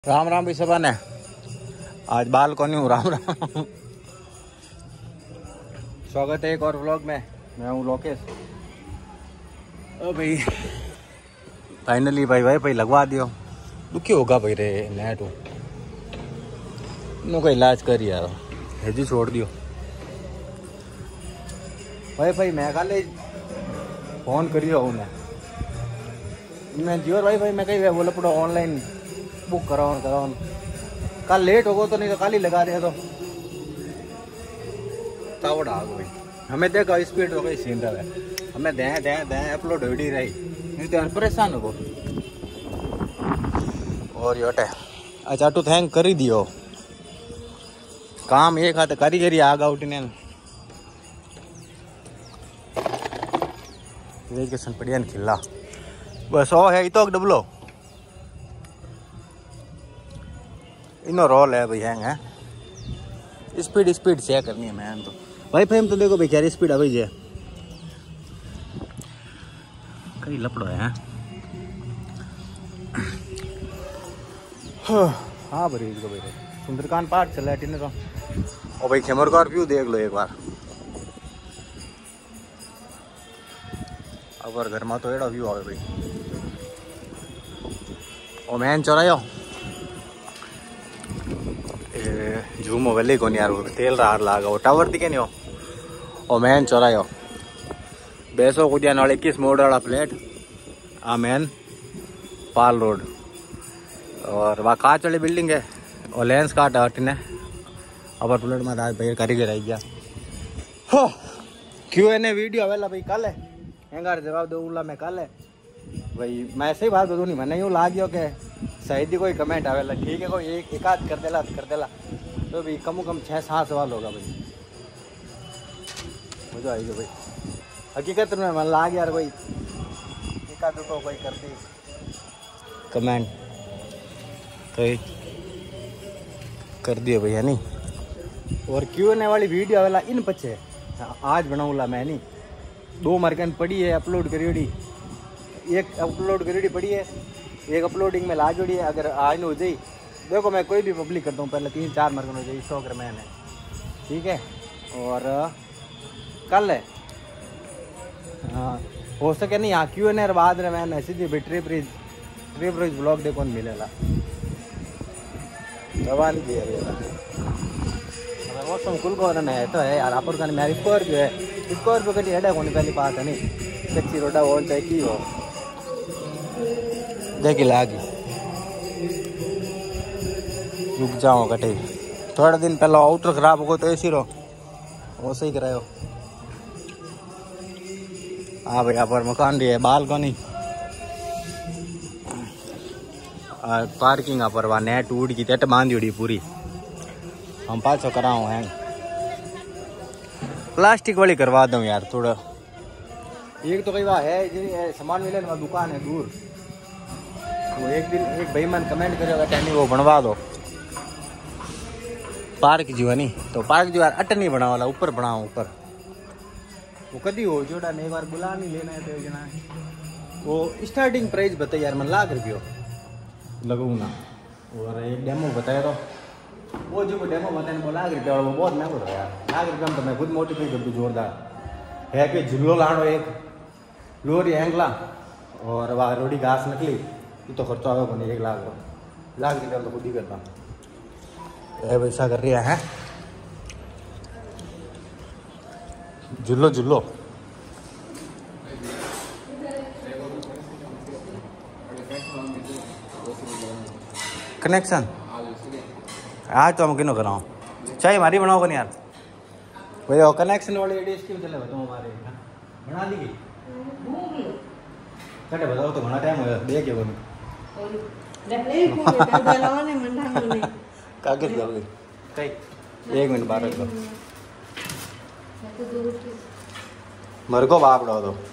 राम राम भी सबा ने आज बाल को नहीं हूँ। राम राम, स्वागत है एक और व्लॉग में। मैं हूँ लोकेश। ओ भाई फाइनली भाई लगवा दियो। दुखी होगा भाई रे नेट नो कोई इलाज कर यार हेजी छोड़ दियो भाई मैं कल फोन करियो हूँ मैं जियो भाई मैं कहीं बोला पड़ो ऑनलाइन बुक कराओ कल लेट होगो तो नहीं तो कल ही लगा रहे तो तावड़ा आ गई हमें देखो स्पीड हो गई सीन रहा हमें दें अपलोड हो रही नहीं तो परेशान हो और योटे अच्छा टू थैंक कर ही दियो काम एक हाथ करी आगा उठने वेकेशन बढ़िया खिला बस ओ है तो डबलो इनो रोल है भाई हैंग है स्पीड से करनी है मैंने तो भाई तो देखो भाई क्या स्पीड अभी है कई लपड़ो है हाँ भाई सुंदरकांड पार्क चला है तो और भाई खेमरकार व्यू देख लो एक बार अगर घर में तो एड़ा व्यू आवे भाई और मैन चौरायो झूमो गली को यार तेल रहा लागा वो टावर दिखे नहीं हो और मैन चौरायो बैसो कुदिया नाल 21 मोड़ वाला प्लेट आ मैन पाल रोड और वहाँ कांच वाली बिल्डिंग है और लेंस काट हटने अपर प्लेट में आज भाई कारीगर आई गया क्यों एने वीडियो अवेला भाई कल है हैंगार जवाब दूंगा मैं कल है भाई मैं सही बात बतूँ नहीं मैंने यूँ ला गया कि सही कोई कमेंट आवेला ठीक है कोई एक आध कर देला तो भाई कम 6-7 सवाल होगा भाई मजा आएगा भाई हकीकत में मन ला गया यार कोई एक आध तो कोई कर दी कमेंट कोई कर दिए भैया नहीं और क्यों ने वाली वीडियो आवेला इन पचे आज बनाऊला मैं नहीं 2 मरकन पड़ी है अपलोड करी एक अपलोड करी पड़ी है एक अपलोडिंग में ला जोड़ी है अगर आज हो जाए देखो मैं कोई भी पब्लिक करता हूँ पहले 3-4 मरकन हो जाए 100 ग्राम मैंने ठीक है और कल है हाँ हो सके नहीं हाँ क्यों नहीं बाद में मैंने सीधी ट्रिप रिज ब्लॉग देखो मिलेगा दवा नहीं दिया मौसम कुल को है तो है यार आप मेरी स्कॉर्पियो कटी हेडा होने पहली बात है नहीं कच्ची रोडा हो चाहे की हो देखी लागी रुक जाओ कटे थोड़ा दिन पहले आउटर खराब हो गो तो ऐसी रहो वो सही करायो हाँ भाई यहाँ पर मकान भी है बालकनी पार्किंग यहाँ पर वहाँ नेट उड़ की तेट बांधी उड़ी पूरी हम पाछो कराओ हैं प्लास्टिक वाली करवा दूँ यार थोड़ा एक तो कई बार है सामान मिले ना दुकान है दूर तो एक दिन एक भाईमान कमेंट करेगा टैनी वो बनवा दो पार्क जो नहीं तो पार्क जो यार अट नहीं बना वाला ऊपर बनाओ ऊपर वो कभी हो जोड़ा ने एक बार बुला नहीं लेना है तो जना वो स्टार्टिंग प्राइस बताइए यार मन ₹1,00,000 लगू ना और एक डेमो बताया तो वो जो डेमो बताया वो ₹1,00,000 वो बहुत महंगा था यार ₹1,00,000 तो मैं खुद मोटिवेट कर दूँ जोरदार है कि झुल्लो लाड़ो एक लोरी एंगला और वह रोडी घास निकली तो खर्चा होगा को नहीं ₹1,00,000 तो खुद ही करता वैसा कर रहा है झुल्लो कनेक्शन आज तो हम किनो कराओ चाहे हमारी बनाओ नहीं यार भाई कनेक्शन वाली स्कीम चले बताओ हमारे बना दी कटे बताओ तो घना टाइम हो दे के बोल कागज कर दे कई 1 मिनट बाहर रख दो मर को बाप डाल दो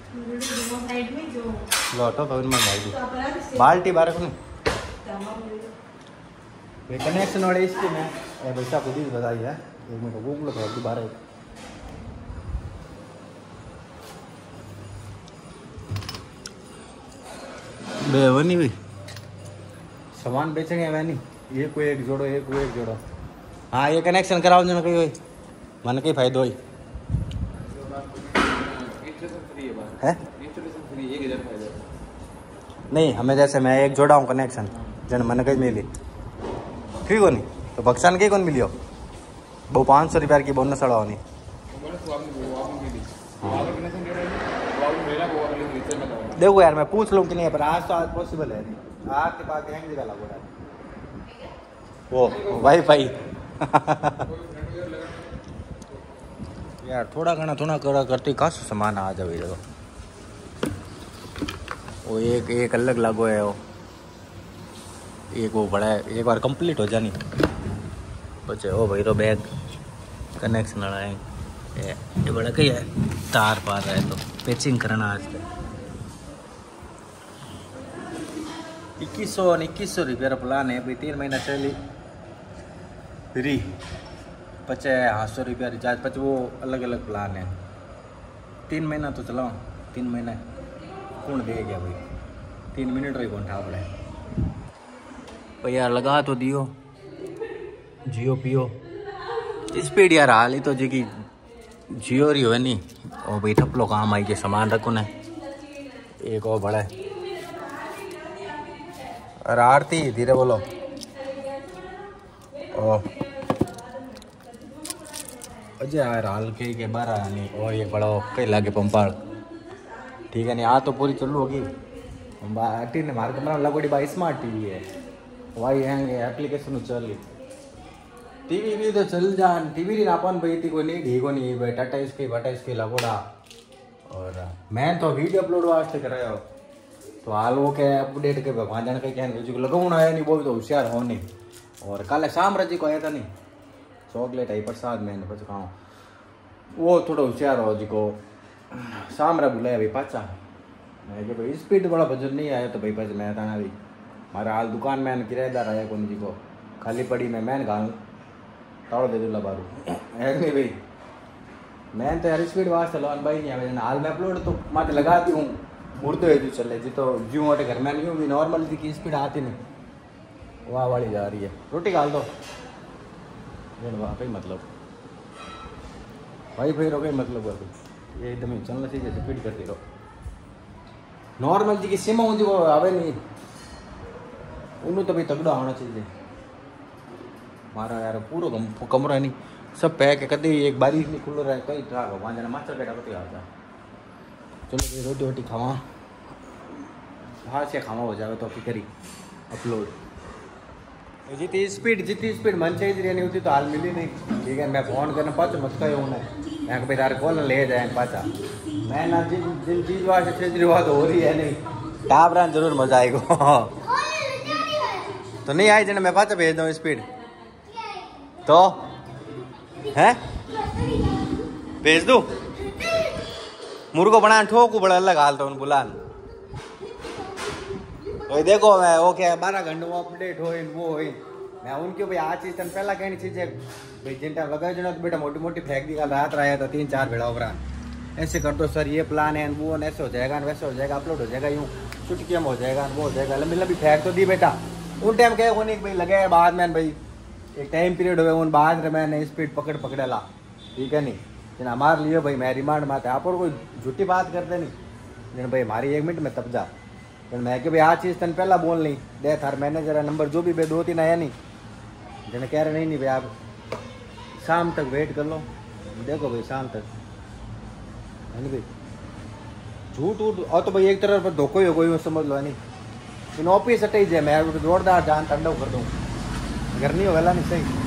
लौटो तो इनमें बाल्टी बाहर रख ये कनेक्शन वाले इसके में पैसा खुद ही बताई है 1 मिनट गूगल तो बाहर बेवनी भी सामान बेचेंगे वह नहीं, ये कोई एक जोड़ो, ये कोई एक जोड़ो। हाँ ये कनेक्शन कराओ जो कहीं होई मन कहीं फायदो होई है नहीं। हमें जैसे मैं एक जोड़ा हूँ कनेक्शन जन मन कहीं मिली ठीक हो नहीं तो बक्सान कहीं कौन मिलियो वो 500 रुपये की बोनस अड़ा होनी। देखो यार मैं पूछ लूँ कि नहीं, पर आज तो आज पॉसिबल है नहीं, आज के पास हैंग जगह लागू रहा वो वाईफाई यार थोड़ा घना करते काश सामान आ जाए देखो। वो एक अलग लागो है वो, एक वो बड़ा है, एक बार कंप्लीट हो जानी बचे ओ भाई रो बैग कनेक्शन वाला है ये बड़ा कहीं है तार पार है तो पैचिंग करना आज तक 2100 रुपये का प्लान है भाई, 3 महीना चली फ्री 50 रुपया रिचार्ज 5 वो अलग अलग प्लान है। 3 महीना तो चलाओ 3 महीना कौन दे गया भाई, 3 मिनट रही कौन ठा पड़े भाई यार लगा तो दियो जियो पियो स्पीड यार हाल ही तो जी की जियो रही हो नहीं और भाई ठपलो काम आई के सामान रखो ना एक और बड़ा है और आरती धीरे बोलो ओ अजय यार हाल के 12 नहीं और ये बड़ा कई लागे पंपाड़ ठीक है नहीं आ तो पूरी चालू होगी टी ने मार कमरा लगोड़ी भाई स्मार्ट टीवी है वाई हैंगे एप्लीकेशन चल टीवी भी तो चल जान टीवी नहीं नापन भाई थी कोई नहीं ढीको नहीं भाई टाटा इसके लगोड़ा और मैं तो वीडियो अपलोड वास्ते कर रहा हो तो हाल वो क्या अपडेट के भगवान जाने कहीं क्या लगाना है नहीं वो भी तो होशियार हो नहीं। और कल शाम रजी को आया था नहीं चॉकलेट आई प्रसाद मैंने बच खाऊँ वो थोड़ा होशियार हो जी को शाम रा बुलाया भाई पाचा मैं भाई स्पीड बड़ा बजट नहीं आया तो भाई बस मैं था ना भाई हमारा हाल दुकान में किराएदार आया कौन जी को खाली पड़ी मैं घालूँ ताड़ो दे दूला बारू है नहीं भाई मैं तो यार स्पीड वास्ते लोन भाई नहीं है हाल में अपलोड तो माते लगाती हूँ मुड़ते हुए जो चले जी तो ज्यों वाटे घर में नहीं हूँ नॉर्मल जी की स्पीड आती नहीं वाह वाली जा रही है रोटी डाल दो वाह भाई मतलब भाई भाई रो गई मतलब ये एकदम ही चलना चाहिए स्पीड करती रहो नॉर्मल जी की सिम होती वो आवे नहीं उन्होंने तो भाई तगड़ा होना चाहिए मारा यार पूरा कमरा नहीं सब पैक है कभी एक बारिश नहीं खुल रहा है कहीं ट्राक हो वहाँ जाना मास्टर बेटा पति आता चलो भाई रोटी वोटी खावा हाँ से खावा हो जाए तो करी अपलोड जितनी स्पीड मन चाहिए रहनी होती तो हाल मिली नहीं ठीक है मैं फ़ोन करना पाचो मत कहो उन्हें मैं भाई तारे कॉल ले जाए पाचा मैं ना जिन चीज़ वास्ते छेजरी बात हो रही है नहीं टाबरा जरूर मजा आएगा तो नहीं आई जना मैं पाचा भेज दूँ स्पीड तो हैं भेज दूँ मुर्गो बना ठोकू बड़ा अलग हाल तो बुलान तो देखो मैं वो क्या 12 घंटे में अपडेट हो वो हो मैं उनकी भाई आज चीज पहला कहनी चीज है भाई जिन टाइम लगा जो तो बेटा मोटी मोटी फेंक दी रात रहा था 3-4 भेड़ा उभरा ऐसे कर दो सर ये प्लान है वो ऐसे हो जाएगा वैसे हो जाएगा अपलोड हो जाएगा यूँ चुटकी में हो जाएगा वो हो जाएगा लंबी लंबी फेंक तो दी बेटा उन टाइम क्या नहीं भाई लगे बाद में भाई एक टाइम पीरियड हुए उन बाद में मैंने स्पीड पकड़ेला ठीक है नहीं जिन हमारे लिए भाई मैं रिमांड में आप और कोई झूठी बात करते नहीं जिन भाई हमारी 1 मिनट में तब जा तो मैं कि भाई आज चीज़ तन पहला बोल नहीं दे थार मैनेजर नंबर जो भी भाई 2-3 आया नहीं जिन्हें कह रहे नहीं भाई आप शाम तक वेट कर लो देखो भाई शाम तक है नहीं भाई झूठ और तो भाई एक तरह पर धोखो ही हो गई समझ लो है नहीं इन ऑफिस हटे जाए मैं जोरदार जान ठंडा कर दूँ घर नहीं होगा नहीं सही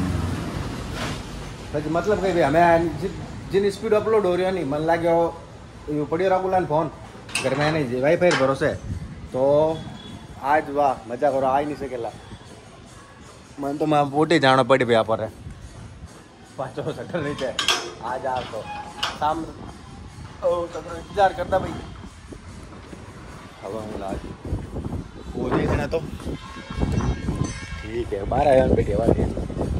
मतलब कहीं भाई हमें जिन स्पीड अपलोड हो रही है नहीं मन लगे पड़ियो राकुलान फोन घर में नहीं वाईफाई भरोसे तो आज वाह मजा करो आ ही नहीं सकेला मन तो मैं बोटे जाना पड़ी भैया पर है 5 शटर नहीं थे आज आप तो शाम इंतजार करता भाई हवा आज वो देखना तो ठीक है 12 बैठी वाली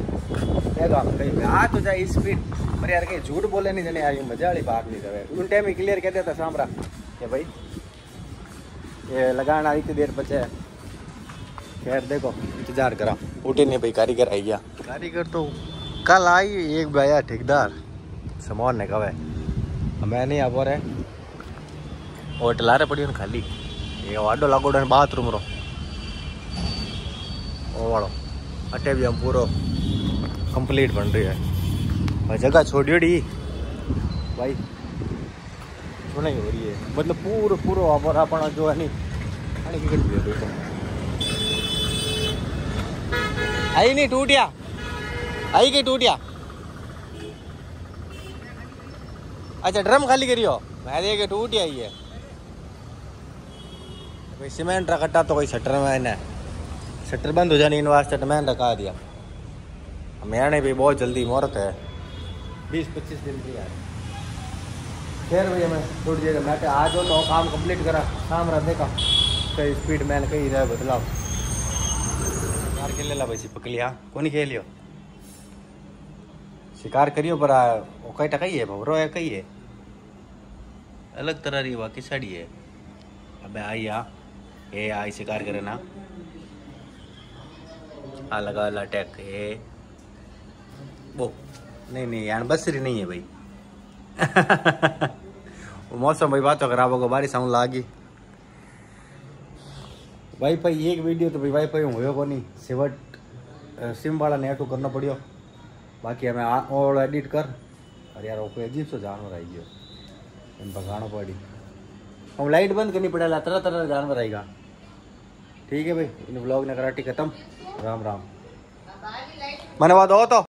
आ तो जाए स्पीड पर यार कहीं झूठ बोले नहीं जाने यार ये मजा वाली बात नहीं रहे उन टाइम ही क्लियर कहते था सामरा कि भाई ये लगाना इतनी देर बचे खैर देखो इंतजार करा, उठे नहीं भाई, कारीगर आई गया। कारीगर तो कल आई, एक भैया ठेकेदार सामान ने कहा है मैं नहीं आ पा रहा और टलारे पड़ी खाली ये वाडो लागोड़ो बाथरूम रो ओ वालो अटे भी हम पूरा कंप्लीट बन रही है भाई। जगह छोड़ी भाई सुनाई हो रही है, मतलब पूरा पूरा वापर अपना जो है नहीं आई नहीं टूटिया आई के टूटिया। अच्छा ड्रम खाली करियो, मैं देखे टूटिया ही है भाई। सीमेंट रखा तो कोई शटर में ना शटर बंद हो जाने इन वास्ते मैंने रखा दिया। मैंने भी बहुत जल्दी मुहूर्त है 20-25 दिन की यार। खैर भैया मैं थोड़ी देर मैं आज हो तो काम कंप्लीट करा शाम रहा देखा कई स्पीड मैन कहीं रहा बदलाव शिकार खेल ला भाई चिपक लिया कौन खेलियो शिकार करियो पर वो कई टका ही है भवरो है कई है अलग तरह रही वाकई साड़ी है। अब आई ए आई शिकार करे ना आ लगा अटैक है वो नहीं यार बसरी नहीं है भाई। मौसम भाई बात तो खराब होगा, बारिश आने लगी। वाईफाई एक वीडियो तो भाई वाईफाई हो को नहीं सिवट सिम वाला नेट करना पड़ियो। बाकी हमें और एडिट कर और यार वो कोई अजीब सा जानवर आई गयो इन भगाना पड़ी। हम लाइट बंद करनी पड़ेगा, तरह तरह जानवर आएगा। ठीक है भाई इन ब्लॉग ने कराटी खत्म। राम राम। मैंने बात हो तो